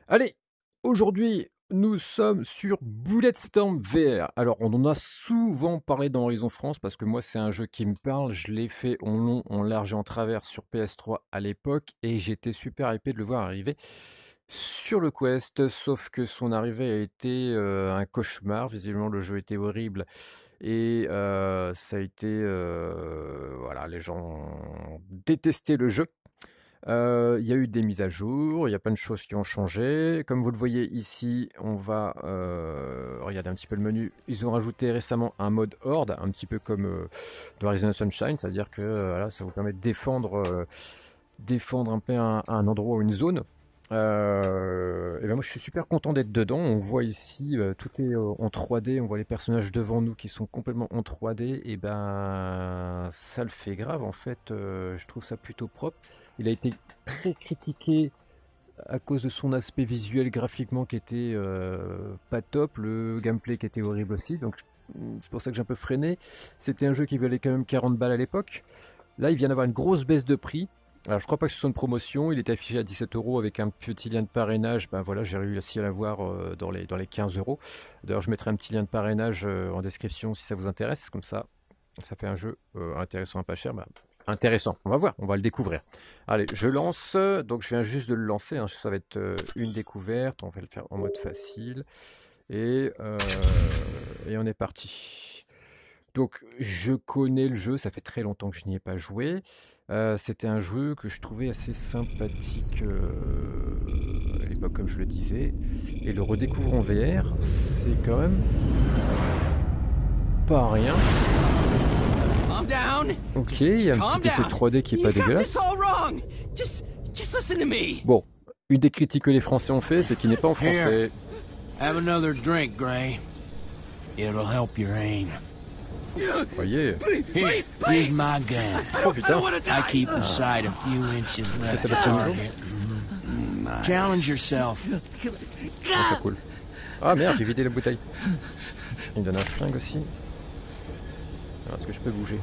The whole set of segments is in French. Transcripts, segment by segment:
Allez, aujourd'hui, nous sommes sur Bulletstorm VR. Alors, on en a souvent parlé dans Horizon France parce que moi, c'est un jeu qui me parle. Je l'ai fait en long, en large et en travers sur PS3 à l'époque et j'étais super hypé de le voir arriver sur le Quest. Sauf que son arrivée a été un cauchemar. Visiblement, le jeu était horrible et ça a été. Voilà, les gens ont détesté le jeu. Il y a eu des mises à jour, il y a plein de choses qui ont changé. Comme vous le voyez ici, on va regarder un petit peu le menu. Ils ont rajouté récemment un mode horde, un petit peu comme dans Horizon Sunshine, c'est-à-dire que voilà, ça vous permet de défendre un peu un endroit ou une zone. Et ben moi je suis super content d'être dedans. On voit ici tout est en 3D, on voit les personnages devant nous qui sont complètement en 3D. Et ben ça le fait grave en fait. Je trouve ça plutôt propre. Il a été très critiqué à cause de son aspect visuel graphiquement qui était pas top, le gameplay qui était horrible aussi. Donc c'est pour ça que j'ai un peu freiné. C'était un jeu qui valait quand même 40 balles à l'époque. Là il vient d'avoir une grosse baisse de prix. Alors je crois pas que ce soit une promotion, il était affiché à 17 € avec un petit lien de parrainage. Ben voilà, j'ai réussi à l'avoir dans les 15 euros. D'ailleurs je mettrai un petit lien de parrainage en description si ça vous intéresse, comme ça fait un jeu intéressant à pas cher. Ben, intéressant, on va voir, on va le découvrir. Allez, je lance, donc je viens juste de le lancer, hein. Ça va être une découverte, on va le faire en mode facile. Et on est parti. Donc je connais le jeu, ça fait très longtemps que je n'y ai pas joué. C'était un jeu que je trouvais assez sympathique à l'époque, comme je le disais. Et le redécouvrir en VR, c'est quand même pas rien. Ok, il y a un petit effet 3D qui est pas dégueulasse. Bon, une des critiques que les Français ont fait, c'est qu'il n'est pas en français. Have another drink, Gray. It'll help your aim. Voyez. Here, here's my gun. Oh putain. I keep the sight a few inches C'est left. Sébastien Niveau. Challenge yourself. Ah, c'est cool. Ah merde, j'ai vidé la bouteille. Il me donne un flingue aussi. Alors, est-ce que je peux bouger?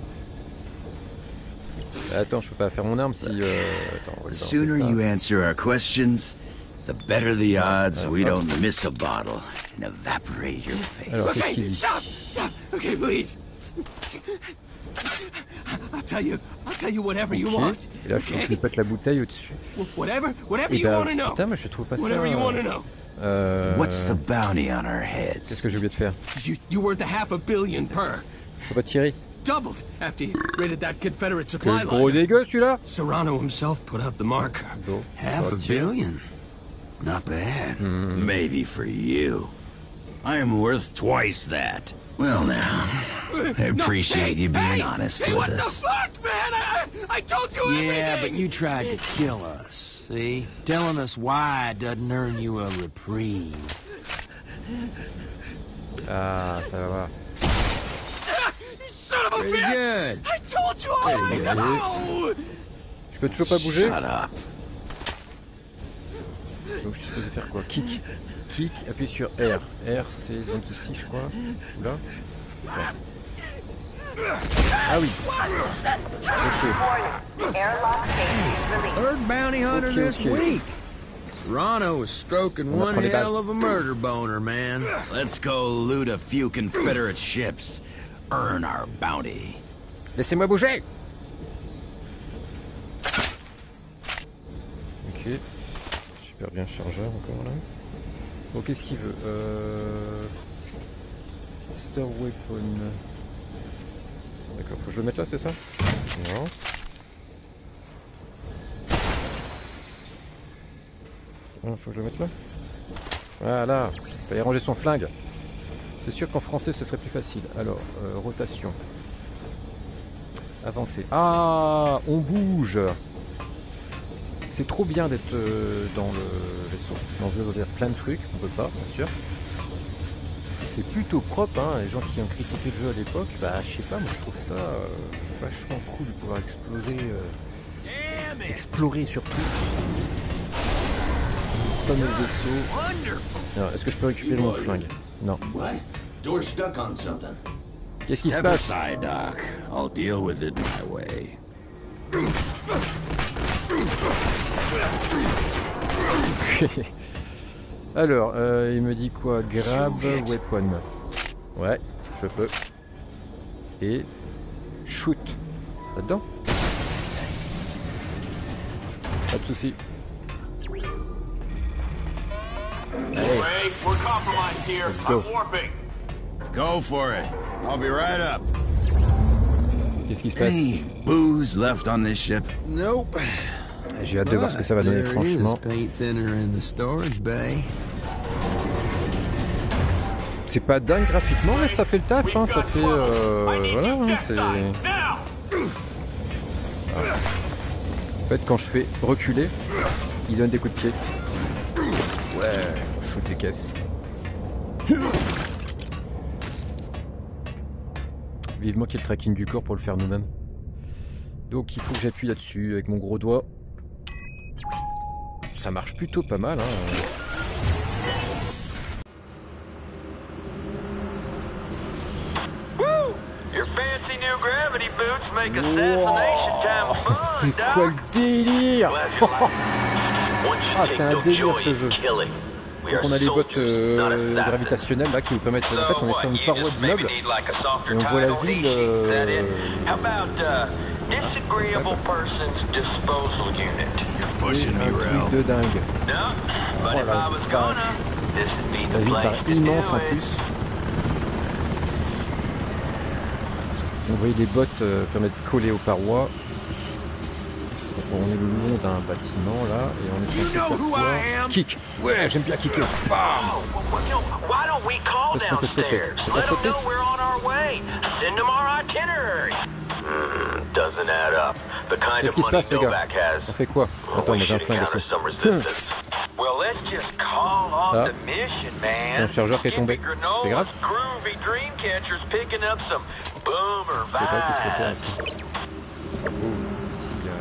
Attends, je peux pas faire mon arme si... Attends, on va le The sooner balancer ça. you answer our questions, the better the odds we don't miss a bottle and evaporate your face. Alors, qu'est-ce qu'il dit? Stop! Okay, please. I'll tell you whatever you Ok. want. Et là, je trouve que je lui pète la bouteille au-dessus. Whatever Et you want bah, to know. putain, mais je trouve pas ça... Whatever you want to know. What's the bounty on our Qu'est-ce heads? que j'ai oublié de faire? You worth a half a billion per. Faut pas tirer. Doubled after you raided that Confederate Quel supply gros line. dégueu, celui-là! Serrano himself put out the marker. Bon, Half on va a tirer. billion? Not bad. Maybe for you. I am worth twice that. Well now, I appreciate you being honest Hey, with what the us. fuck, man? I told you everything. Yeah, but you tried to kill us, see? Telling us why doesn't earn you a reprieve. Ah, ça va voir. Son of a Pretty bitch! good. I told you all I know! Je peux toujours pas bouger? Shut up. Donc je suis supposé faire quoi? Kick. Kick, appuie sur R. R, c'est donc ici, je crois. Ou là? Ouais. Ah oui. Ok. Airlock safeties released. Third bounty hunter Okay, this okay. week. Serrano was stroking On one apprend les hell bases. of a murder boner, man. Let's go loot a few Confederate ships. Earn our bounty. Laissez-moi bouger! Ok. Super bien chargeur encore là. Bon, qu'est-ce qu'il veut? Star Weapon. D'accord, faut que je le mette là, c'est ça? Non. Ah, faut que je le mette là? Voilà, il fallait ranger son flingue. C'est sûr qu'en français ce serait plus facile. Alors, rotation. Avancer. Ah, on bouge. C'est trop bien d'être dans le vaisseau. On veut faire plein de trucs, on peut pas, bien sûr. C'est plutôt propre, hein. Les gens qui ont critiqué le jeu à l'époque, bah je sais pas, moi je trouve ça vachement cool de pouvoir explorer surtout. Ce fameux vaisseau. Alors, est-ce que je peux récupérer mon flingue? Non. What? Door's stuck on something. Qu'est-ce qui se Step passe? aside, Doc. I'll deal with it my way. Alors, il me dit quoi? Grab weapon. Ouais, je peux. Et shoot. Là-dedans? Pas de soucis. Allez. We're compromised here. Let's go. I'm warping. Go for it. I'll be right up. Qu'est-ce qui se passe? Any booze left on this ship? Nope. J'ai hâte de voir ce que ça va donner, There franchement. is paint thinner in the storage bay. C'est pas dingue graphiquement, mais ça fait le taf, hein. Ça fait... voilà, hein, c'est... Now! En fait, quand je fais reculer, il donne des coups de pied. Ouais, shoot des caisses. Vivement qu'il y ait le tracking du corps pour le faire nous-mêmes. Donc il faut que j'appuie là-dessus avec mon gros doigt. Ça marche plutôt pas mal, hein. Your fancy new gravity boots make assassination time fun, C'est quoi le délire? Ah, c'est un délire ce jeu. Donc on a les bottes gravitationnelles là qui nous permettent... En fait on est sur une paroi d'immeuble et on voit la ville... C'est un truc de dingue. Oh la vache. La ville paraît immense en plus. Vous voyez les bottes permettent de coller aux parois. Donc on est le long d'un bâtiment là et on est censé faire quoi? Kick. Ouais, j'aime bien kicker. Bam. Est-ce qu'on peut sauter? On peut sauter? Qu'est-ce qui se passe les gars? On fait quoi? Attends, mais j'ai un flingue aussi. Ah, c'est un chargeur qui est tombé. C'est grave? Je sais pas qu'est-ce qu'il faut faire ici. Oh, ici il y a...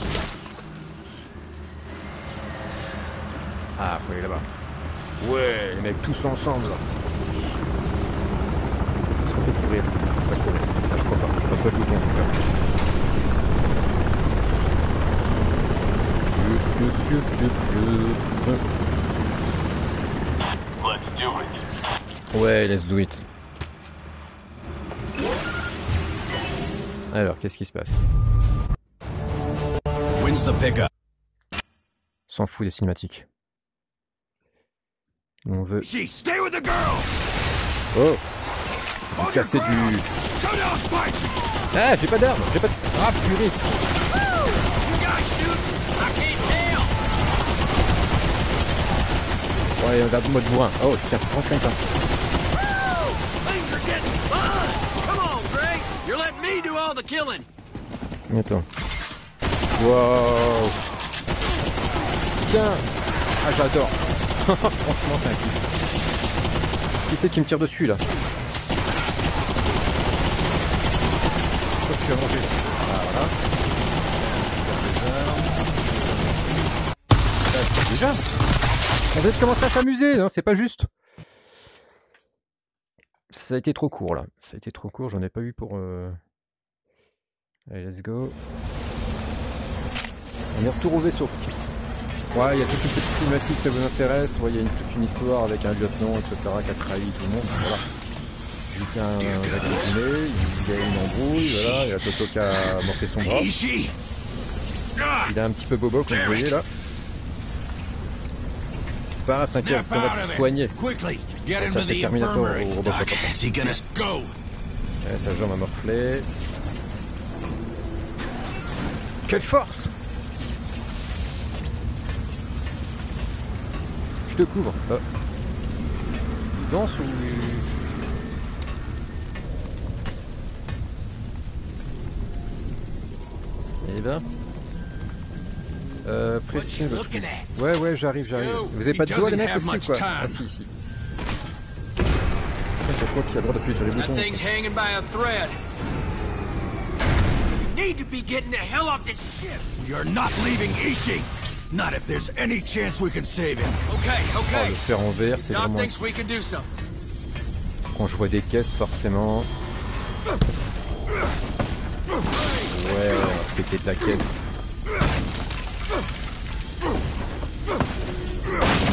Ah, faut aller là-bas. Ouais, les mecs tous ensemble là. Est-ce qu'on peut courir? On peut pas courir. Ah, je crois pas. Je passe pas le bouton en tout cas. Let's do it. Ouais, let's do it. Alors, qu'est-ce qui se passe? When's the pickup? S'en fout des cinématiques. On veut... She, stay with the girl. Oh! Vous casser du... Go down, Spike. Ah, j'ai pas d'arme! J'ai pas de... Ah, purée! You guys shoot? I can't tell. Ouais, on garde mode bourrin. Oh, tiens, prends quelqu'un. Things are getting fun. Come on, Gray. You're letting me do all the killing. Attends. Wow! Tiens! Ah, j'adore! Franchement, c'est un kiff. Qui c'est qui me tire dessus, là? Oh, je suis allongé. Ah, voilà. Déjà? On vient de commencer à s'amuser, hein, c'est pas juste. Ça a été trop court, là. Ça a été trop court, j'en ai pas eu pour... Allez, let's go. On est retour au vaisseau. Ouais, il y a toute une petite cinématique, ça vous intéresse. Ouais, il y a toute une histoire avec un lieutenant, etc., qui a trahi tout le monde. Voilà. Je lui fais un résumé, il y a une embrouille, voilà, il y a Toto qui a morflé son bras. Ishi. Il est un petit peu bobo, comme vous voyez là. C'est pas grave, t'inquiète, on va te soigner. Quickly, get T'as fait Terminator au robot Doc, papa. is he gonna go? Ouais, sa jambe a morflé. Quelle force! Je te couvre. Oh. Il danse ou... Eh ben... Précis. Ouais, j'arrive. Vous avez pas de doigts les mecs aussi ou quoi? Ah si. Je crois qu'il y a le droit d'appuyer sur les That boutons. thing's hanging by a thread. You need to be getting the hell off this ship. You're not leaving Ishi. Not if there's any chance we can save him. Okay. Oh, le faire en vert, c'est Doc vraiment... thinks we can do something. Quand je vois des caisses, forcément... Ouais, on va péter de la caisse.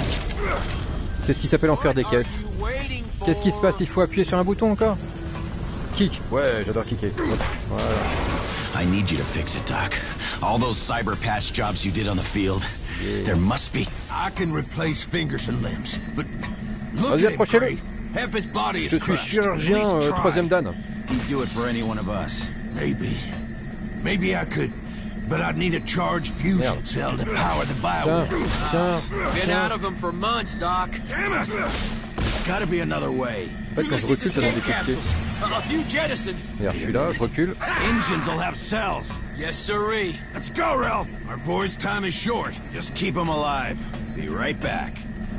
C'est ce qui s'appelle en faire des caisses. Qu'est-ce qui se passe? Il faut appuyer sur un bouton encore? Kick. Ouais, j'adore kicker. Voilà. I need you to fix it, Doc. All those cyber patch jobs you did on the field. Yeah. There must be. I can replace fingers and limbs, but look Vas-y, at him, approchez-le. Gray. Half his body is Je suis crushed. chirurgien At least try. 3e dan. You'd do it for any one of us. Maybe I could, but I'd need a charged fusion Merde. cell to power the Tiens, bioware. tiens, Been tiens. out of them for months, Doc. Damn it! There's gotta be another way. En fait, quand je recule, ça donne des coups de pied. A few jettisoned. Regarde, je suis là, je recule. Engines will have cells. Yes, sirree. Let's go, Rel. Our boy's time is short. Just keep them alive. Be right back.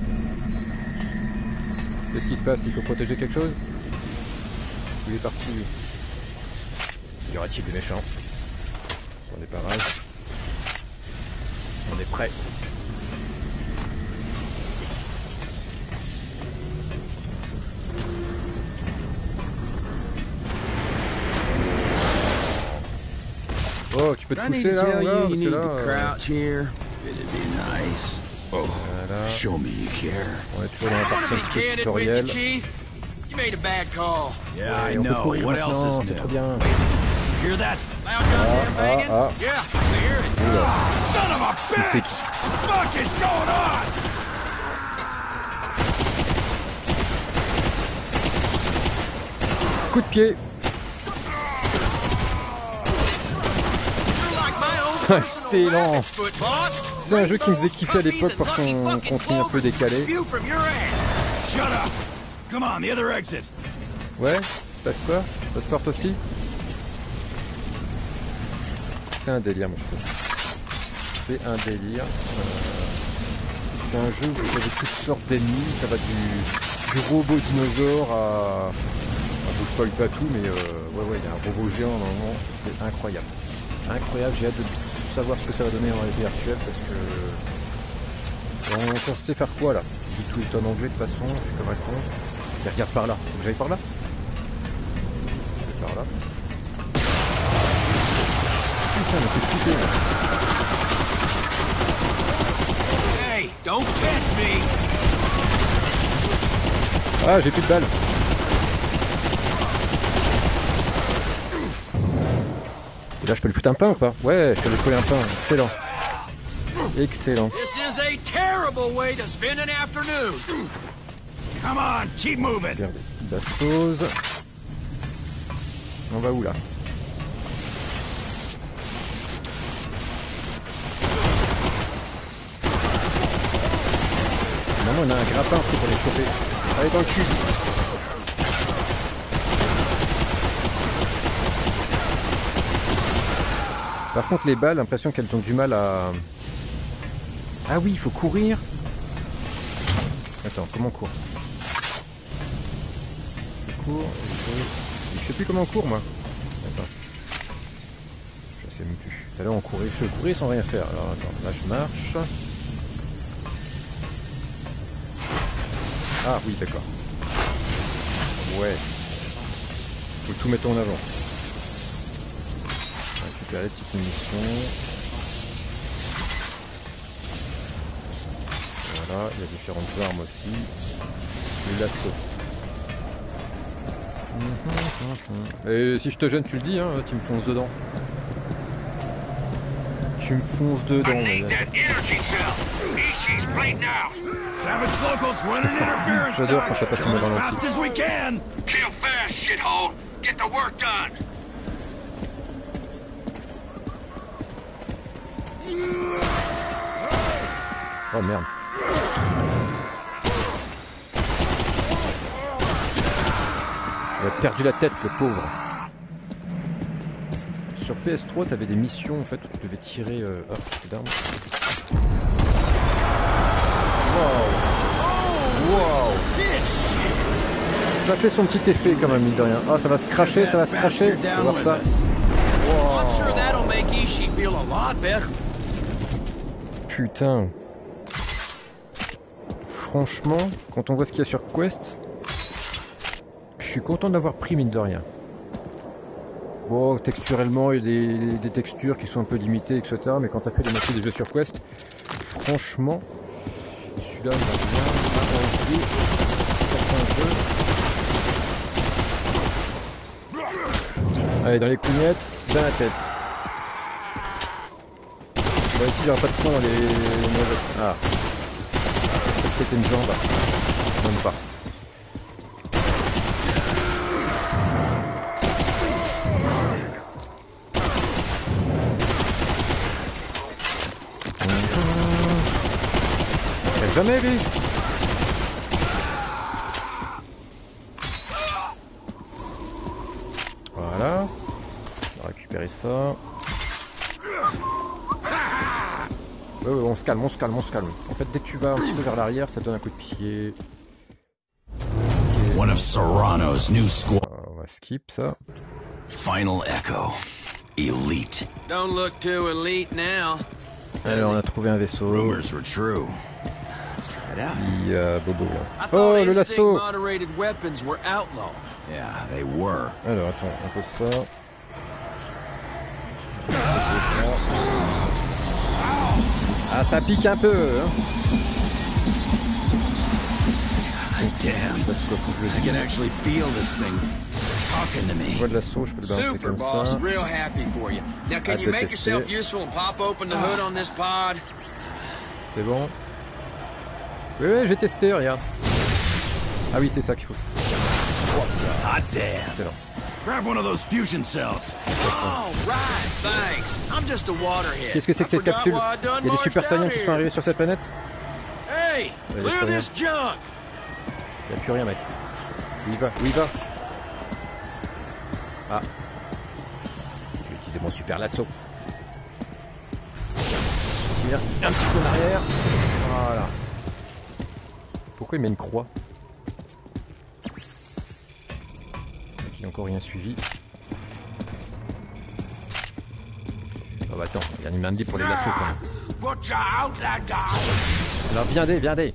Qu'est-ce qui se passe? Il faut protéger quelque chose? Il est parti. Y aura-t-il des méchants? On est pas mal. On est prêt. Oh, tu peux te I need pousser to là, tell là, you, parce you que need là, to crouch here. It'd be nice. Oh, voilà. show me you care. On est toujours dans la partie un Be petit peu candid with you, tutoriel. Chief. You made a bad call. Yeah, Ouais, I on peut know. courir What else maintenant, is c'est trop new? bien. Hear that? Loud goddamn banging? ah. Yeah, I hear it. Son of a c'est bitch! Fuck is going on? Coup de pied. You're like my own personal Excellent. rabbit foot, boss. C'est un jeu qui me faisait kiffer à l'époque par son Puppies and lucky contenu un peu fucking décalé. spew from your ass. Shut up! Come on, the other exit. Ouais, il passe quoi? Ça se porte aussi? C'est un délire, moi je trouve. C'est un délire. C'est un jeu où vous avez toutes sortes d'ennemis. Ça va du robot dinosaure à... Je vous spoil pas tout, mais ouais, il y a un robot géant normalement. C'est incroyable. Incroyable, j'ai hâte de savoir ce que ça va donner en réalité virtuelle parce que... On sait faire quoi là? Tout est en anglais de toute façon, je suis comme un con. Et regarde par là, faut que j'aille par là? Je vais par là. Putain, on fait flipper là. Hey, don't test me. Ah, j'ai plus de balles. Et là, je peux le foutre un pain ou pas? Ouais, je peux lui coller un pain. Excellent. Excellent. This is a terrible way to spend an afternoon. Come on, keep moving. Regardez, Bastos. On va où là? Normalement, on a un grappin aussi pour les choper. Allez, dans le cul. Par contre, les balles, l'impression qu'elles ont du mal à... Ah oui, il faut courir. Attends, comment on court? Je cours, je sais plus comment on court, moi. Attends. Je sais même plus. Tout à l'heure, on courait. Je courais sans rien faire. Alors, attends, là, je marche. Ah oui, d'accord. Ouais. Faut tout mettre en avant. Récupérer les petites munitions. Voilà, il y a différentes armes aussi. Le lasso. Et si je te gêne, tu le dis, hein, tu me fonces dedans. Tu me fonces dedans. Savage locals running interference. J'adore quand ça passe en As ralenti. fast as we can. Kill fast, shithole. Get the work done. Oh merde. Il a perdu la tête, le pauvre. Sur PS3, t'avais des missions en fait où tu devais tirer. Ah, d'armes. Wow. Wow. Ça fait son petit effet quand même, mine de rien. Ah, ça va se cracher, ça va se cracher. On va voir ça. I'm sure that'll make Ishii feel a lot better. Putain. Franchement, quand on voit ce qu'il y a sur Quest, je suis content d'avoir pris, mine de rien. Bon, texturellement, il y a des textures qui sont un peu limitées, etc. Mais quand t'as fait des moitiés des jeux sur Quest, franchement, celui-là, il va bien. dit certains jeux. Allez, dans les cugnettes, dans la tête. Bah ici, il n'y aura pas de points dans les mauvais. Ah. Peut-être une jambe. Même pas. Jamais vu. Voilà. On va récupérer ça. Ouais, on se calme, on se calme, on se calme. En fait, dès que tu vas un petit peu vers l'arrière, ça te donne un coup de pied. One of Serrano's new squad. On va skip ça. Final Echo. Elite. Don't look too elite now. Alors, on a trouvé un vaisseau. Rumors were true. Il y a Bobo là. I Oh, thought le lasso. instinct-moderated weapons were outlawed. Yeah, they were. Alors, attends, on pose ça. Ah, ça pique un peu, hein. Damn. Parce qu'il faut que je I can actually feel this thing talking to me. vois de l'assaut, je peux le balancer Super, comme boss. ça. Real happy for you. Now, can Hâte you de make tester. yourself useful and pop open the hood on this pod? C'est bon. Oui, oui, j'ai testé, regarde. Ah oui, c'est ça qu'il faut. Hot damn. Excellent. Grab one of those fusion cells. Oh, right, thanks. I'm just a waterhead. Qu'est-ce que c'est que cette I forgot capsule? why I done Il y a des marched super saiyans out qui here. sont arrivés sur cette planète? Hey, Ouais, clear très bien. this junk. Il n'y a plus rien, mec. Où il va? Où il va? Ah. Je vais utiliser mon super lasso. Tire un petit peu en arrière. Voilà. Pourquoi il met une croix? Il n'a encore rien suivi. Oh bah attends, il y a une main pour les lassos quand même. Watch out, that guy! Alors viendez, viendez.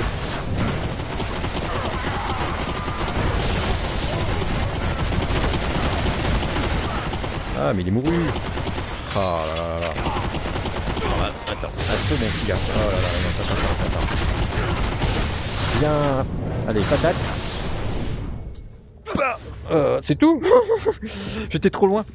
Ah mais il est mouru. Oh là là là. Ah, attends, assaut mon petit gars. Oh là là, non, attends. Viens. Allez, patate. C'est tout. J'étais trop loin.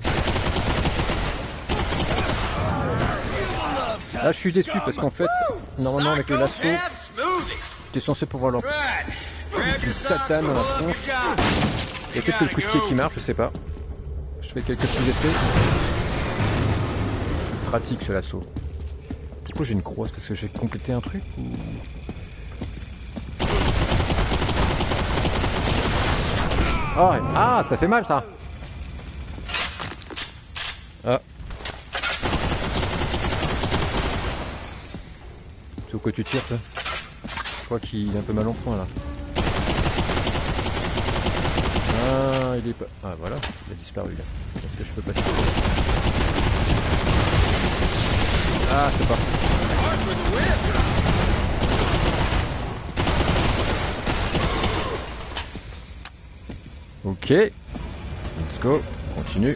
Là je suis déçu parce qu'en fait, normalement avec le lasso, t'es censé pouvoir leur tu tatanes dans la tronche. Il y a peut-être que le coup de pied qui marche, je sais pas. Je fais quelques petits essais. Pratique ce lasso. Pourquoi j'ai une croix? Parce que j'ai complété un truc ou... Oh, ah, ça fait mal ça. Ah. Sur quoi tu tires toi? Je crois qu'il est un peu mal en point là. Ah, il est pas... Ah voilà, il a disparu là. Est-ce que je peux passer? Ah, c'est pas. Ok. Let's go. Continue.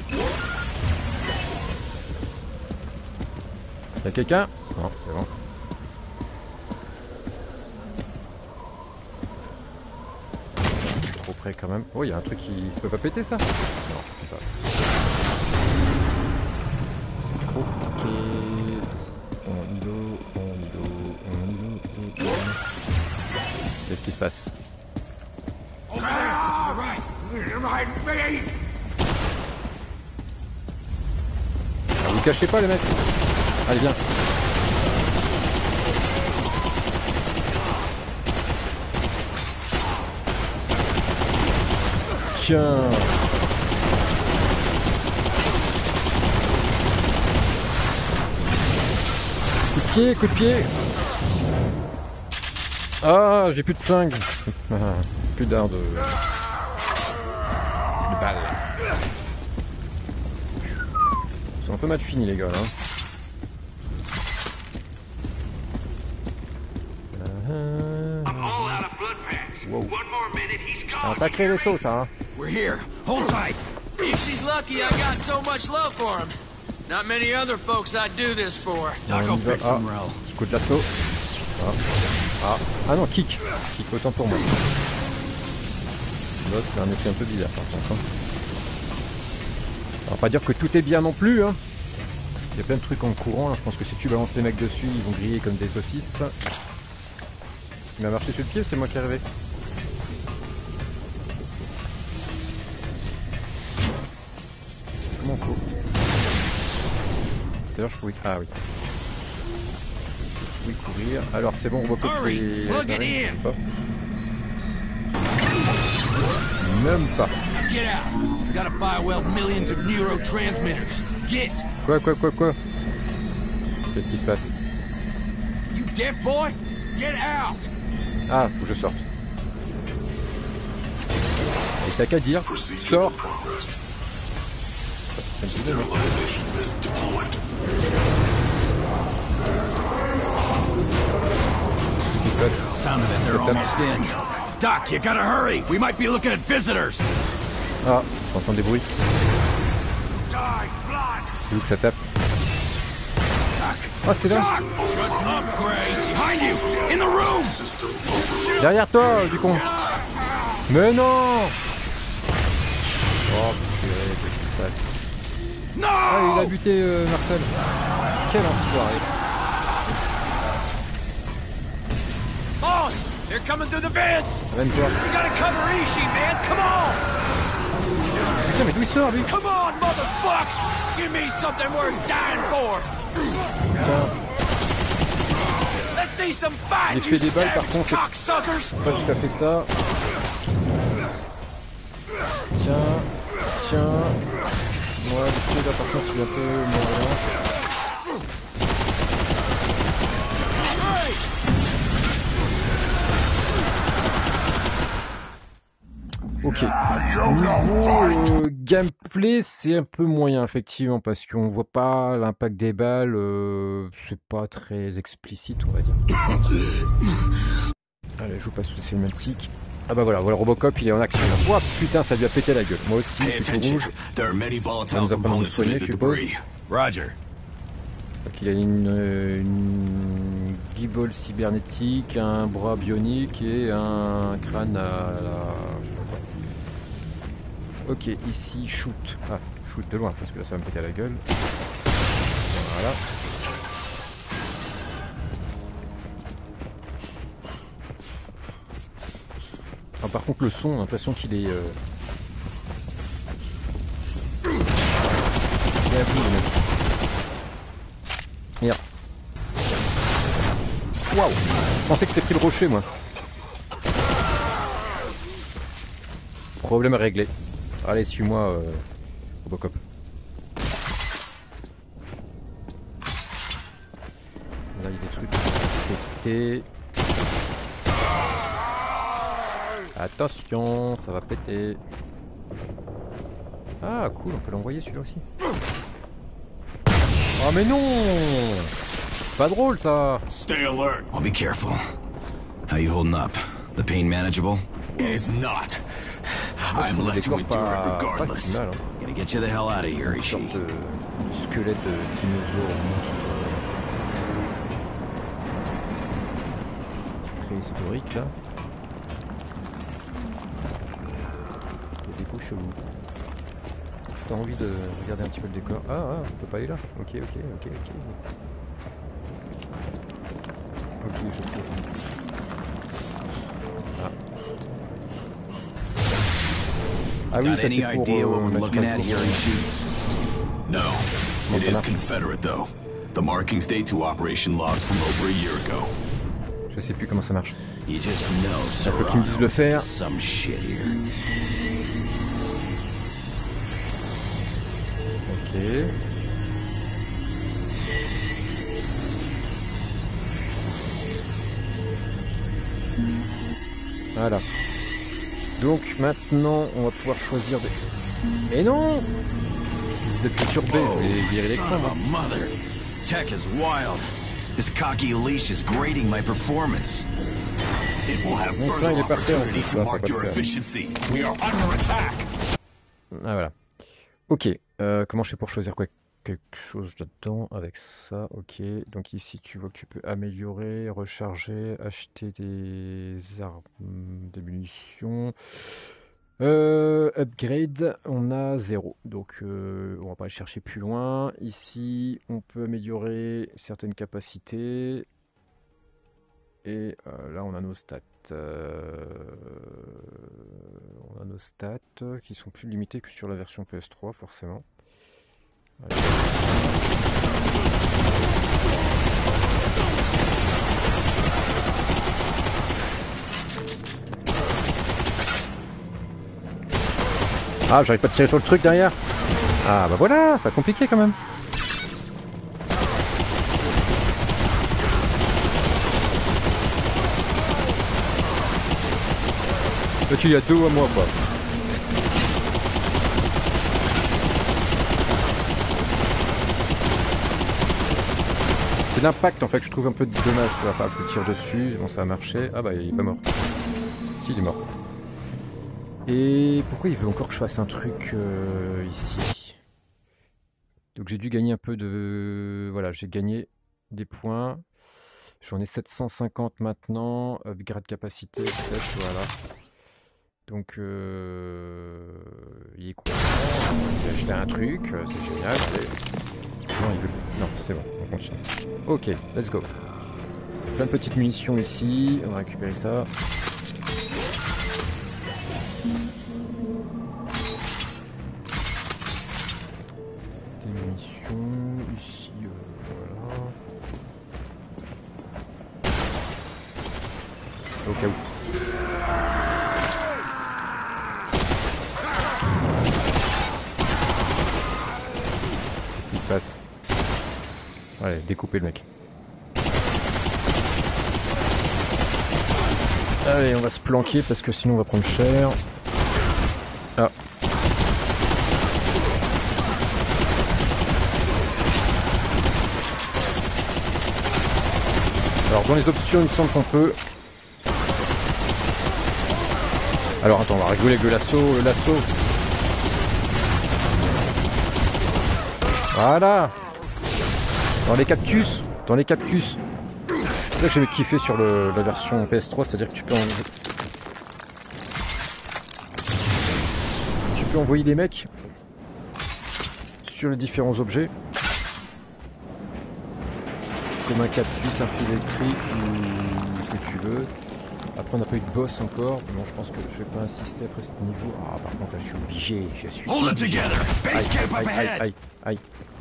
Y'a quelqu'un? Non, c'est bon. Trop près quand même. Oh, il y a un truc qui... Ça peut pas péter ça? Non, c'est pas. Ok. On do. Qu'est-ce qui se passe? Ah, vous cachez pas les mecs. Allez viens. Tiens. Coup de pied. Ah, j'ai plus de flingue. Plus d'armes de balles. Ils sont un peu mal finis les gars là. Wow. Un sacré vaisseau ça hein. We're here. Hold tight. She's lucky I got so much love for him. Not many other folks I'd do this for. Doc will fix Ah, him, Rel. petit coup de lasso. Ah. Ah non, kick. Kick, autant pour moi. Là, c'est un effet un peu bizarre par contre. On va pas dire que tout est bien non plus. Hein. Il y a plein de trucs en courant. Là. Je pense que si tu balances les mecs dessus, ils vont griller comme des saucisses. Il m'a marché sur le pied ou c'est moi qui est arrivé? Comment on court? Tout à l'heure je pouvais... Ah oui. Je pouvais courir. Alors c'est bon, Robocop est... Pas. Même pas. Quoi? Qu'est-ce qui se passe? Ah, faut que je sorte. Et t'as qu'à dire, sors. Qu'est-ce qui se passe? Doc, you gotta hurry. We might be looking at visitors. Ah, j'entends des bruits. C'est où que ça tape? Ah, c'est là. Derrière toi, du con. Mais non. Oh, purée, qu'est-ce qui se passe? Ah, il a buté Marcel. Quel enfoiré. Boss, they're coming through the vents. Ramène-toi. We gotta cover Ishii, man. Come on. Putain, mais d'où il sort, lui? Come on, motherfucks. Give me something worth dying for. Let's see some fight, L'effet des balles, par contre, cocksuckers. c'est pas tout à fait ça. Tiens. Moi, l'effet là, par contre, il est un peu moyen. Ok. Niveau gameplay, c'est un peu moyen, effectivement, parce qu'on voit pas l'impact des balles. C'est pas très explicite, on va dire. Allez, je vous passe sous les cinématiques. Ah bah voilà, Robocop, il est en action. Oh putain, ça lui a pété la gueule. Moi aussi, je suis tout rouge. Ça nous apprend à nous soigner, je suppose. Roger. Donc il a une guibole cybernétique, un bras bionique et un crâne à la... je sais pas quoi. Ok, ici, shoot. Ah, shoot de loin, parce que là, ça va me péter à la gueule. Voilà. Ah, par contre, le son, j'ai l'impression qu'il est... Il est à bout, le mec. Merde. Waouh! Je pensais que c'est pris le rocher, moi. Problème réglé. Allez, suis-moi, Robocop. Là, il y a des trucs pétés. Attention, ça va péter. Ah, cool, on peut l'envoyer celui-là aussi. Oh, mais non! Pas drôle, ça! Stay alert. I'll be careful. How you holding up? The pain manageable? It is not. I'm left to endure it regardless. Mal, hein. Gonna get you the hell out of here, Une sorte Ishii. de squelette de dinosaure monstre préhistorique là. Il y a des beaux chelous. T'as envie de regarder un petit peu le décor? Ah, on peut pas aller là. Ok. Ok, je cours. Ah oui, Got ça any c'est pour idea what we're looking at here, Ishii? No. Comment It ça is marche? Confederate, though. The markings date to operation logs from over a year ago. Je sais plus comment ça marche. You just know, Faut qu'ils me disent le faire. some shit here. Ok. Voilà. Donc maintenant, on va pouvoir choisir des... Mais non! Vous êtes perturbé, je vais virer l'écran. Son of a mother. Tech is wild. This cocky leash is grading my performance. It will have Mon further flingue est par terre, en opportunity plus, to là, ça va mark pas your le faire. efficiency. We are under attack. Ah voilà. Ok, comment je fais pour choisir quoi? quelque chose là-dedans avec ça. Ok. Donc ici, tu vois que tu peux améliorer, recharger, acheter des armes, des munitions. Upgrade, on a 0. Donc on va pas aller chercher plus loin. Ici, on peut améliorer certaines capacités. Et là, on a nos stats. On a nos stats qui sont plus limitées que sur la version PS3, forcément. Allez. Ah, j'arrive pas à tirer sur le truc derrière. Ah, bah voilà, pas compliqué quand même. Toi, tu y as dos à moi, quoi. C'est l'impact, en fait, que je trouve un peu dommage. Enfin, je le tire dessus, bon, ça a marché. Ah bah, il est pas mort. Si, il est mort. Et pourquoi il veut encore que je fasse un truc ici? Donc j'ai dû gagner un peu de... Voilà, j'ai gagné des points. J'en ai 750 maintenant. Upgrade capacité, peut-être, voilà. Donc, il est content. J'ai acheté un truc, c'est génial. Non, il veut... non, c'est bon, on continue. Ok, let's go. Plein de petites munitions ici, on va récupérer ça. Des munitions, ici, voilà. Au cas où. Qu'est-ce qui se passe? Allez, découpez le mec. Allez, on va se planquer parce que sinon on va prendre cher. Ah. Alors dans les options, il me semble qu'on peut... Alors attends, on va rigoler avec le lasso. Voilà. Dans les cactus. C'est ça que j'ai kiffé sur la version PS3, c'est-à-dire que tu peux envoyer des mecs sur les différents objets. Comme un cactus, un fil électrique ou ce que tu veux. Après on n'a pas eu de boss encore. Non, je pense que je vais pas insister après ce niveau. Ah, par contre là je suis obligé. Hold it together. Base camp up ahead. Aïe.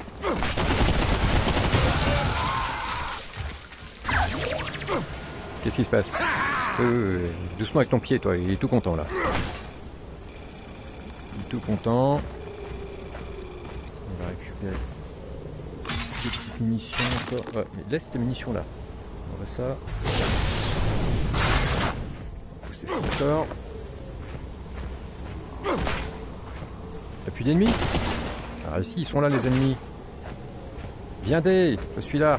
Qu'est-ce qui se passe? Doucement avec ton pied, toi. Il est tout content là. Il est tout content. On va récupérer des petites munitions encore. Ouais, mais laisse tes munitions là. On va ça. Pousser ça encore. Y'a plus d'ennemis? Ah ici ils sont là les ennemis. Viendez, je suis là.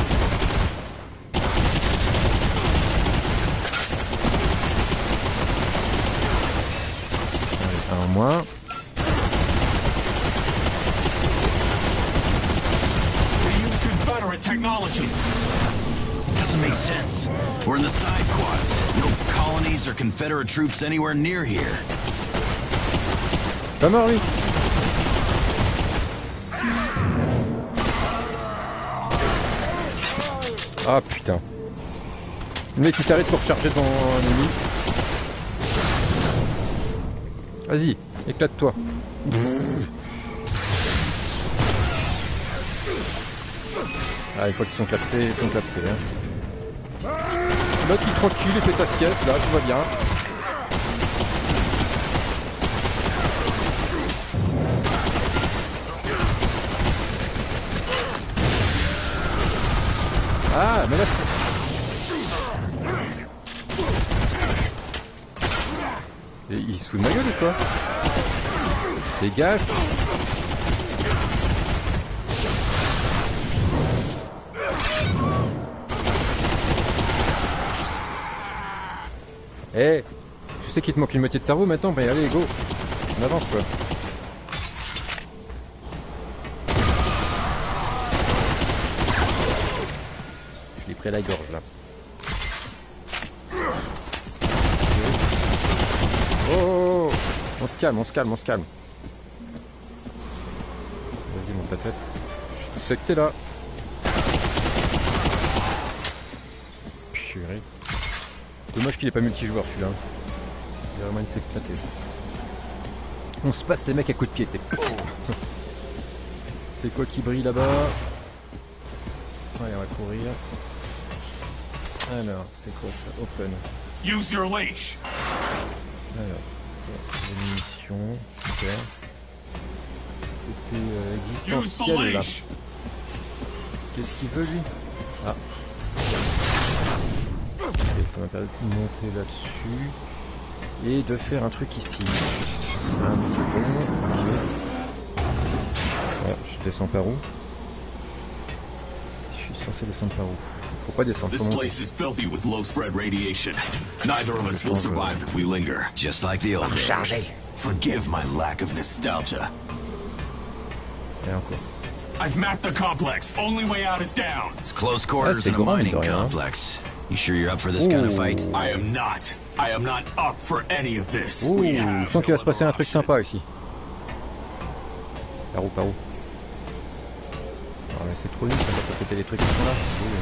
Allez, un en moins. Technology. Doesn't make sense. We're in the side quads. No colonies or Confederate troops anywhere near here. Pas mort lui. Ah putain. Le mec qui s'arrête pour recharger devant un ennemi. Vas-y, éclate-toi. Ah, une fois qu'ils sont clapsés, ils sont clapsés. Hein. L'autre il est tranquille, il fait sa sieste, là, tout va bien. Ah, mais là... Et il se fout de ma gueule ou quoi? Dégage. Eh, hey, je sais qu'il te manque une moitié de cerveau maintenant, mais allez, go. On avance quoi. près la gorge là. Oh, on se calme, on se calme, on se calme. Vas-y, monte ta tête. Je sais que t'es là. Purée. Dommage qu'il ait pas multijoueur celui-là. Il a vraiment une s'éclater. On se passe les mecs à coups de pied, tu sais. C'est quoi qui brille là-bas? Allez, on va courir. Alors, c'est quoi ça? Open. Use your leash. Alors, ça, c'est des munitions. Super. C'était existentiel là. Qu'est-ce qu'il veut lui? Ah. Ok, ça m'a permis de monter là-dessus. Et de faire un truc ici. Ah, c'est bon. Ok. Ouais, je descends par où? Je suis censé descendre par où? Faut pas descendre. This place is filthy with low spread radiation. Neither of us will survive if we linger. Just like the old days. Forgive my lack of nostalgia. Et encore. I've mapped the complex. Only way out is down. It's close quarters c'est in a grand, mining mine de rien. complex. You sure you're up for this kind of fight? I am not. I am not up for any of this. Ouh, We je have sens qu'il va se passer un truc sympa options. ici. Par où, par où? Ah mais c'est trop nul, ça va pas péter les trucs qui sont là.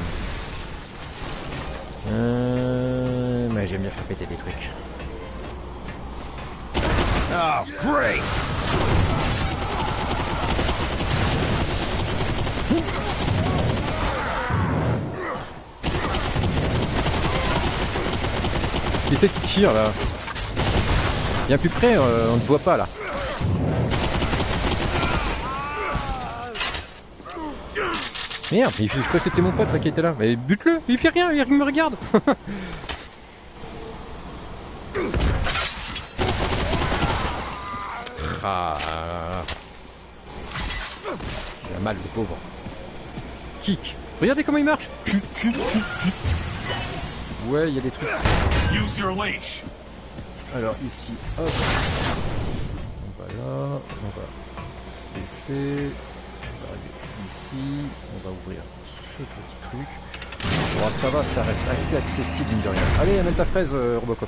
Mais j'aime bien faire péter des trucs. Oh, great! Qui c'est qui tire là? Bien plus près, on ne voit pas là. Merde, je crois que c'était mon pote là qui était là. Mais bute-le, il fait rien, il me regarde. Ah là là. Il a mal le pauvre. Kick. Regardez comment il marche. Ouais, il y a des trucs. Use your leash. Alors ici, hop. On va là, on va se baisser. On va arriver ici. On va ouvrir ce petit truc. Bon, ça va, ça reste assez accessible mine de rien. Allez, amène ta fraise, Robocop.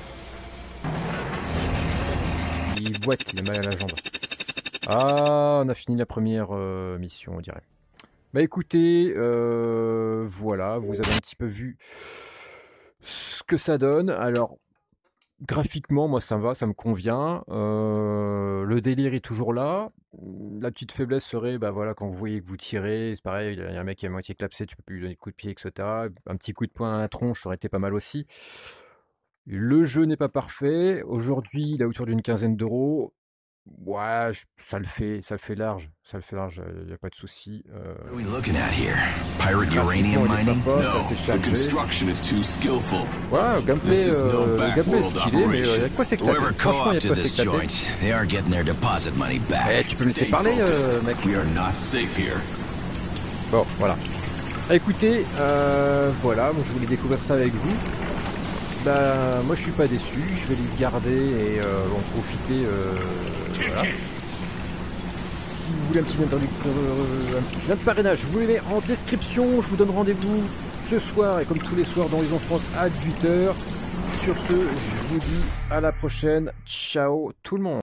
Il boite, il a mal à la jambe. Ah, on a fini la première mission, on dirait. Bah écoutez, voilà, vous avez un petit peu vu ce que ça donne. Alors, graphiquement, moi ça me va, ça me convient. Le délire est toujours là. La petite faiblesse serait, bah voilà, quand vous voyez que vous tirez, c'est pareil, il y a un mec qui est à moitié clapsé, tu peux plus lui donner de coup de pied, etc. Un petit coup de poing à la tronche, ça aurait été pas mal aussi. Le jeu n'est pas parfait. Aujourd'hui, il est autour d'une quinzaine d'euros. Ouais, ça le fait large. Ça le fait large, il n'y a pas de souci. What are we looking at here? Pirate uranium Graphiquement, il est mining? sympa, ça No, c'est the chargé. construction is too skillful. Ouais, gameplay, This is no le gameplay est backworld stylé, mais il y a de quoi s'éclater. Whoever Franchement, il y a de co-opted quoi this s'éclater. joint, they are getting their deposit money Eh, back. tu peux me laisser Stay parler, focused. mec. We are not safe here. Bon, voilà. Écoutez, voilà, moi, je voulais découvrir ça avec vous. Bah, moi je suis pas déçu, je vais les garder et en profiter. Voilà. Si vous voulez un petit lien de parrainage, vous les mettez en description. Je vous donne rendez-vous ce soir et comme tous les soirs dans Horizon France à 18h. Sur ce, je vous dis à la prochaine. Ciao tout le monde.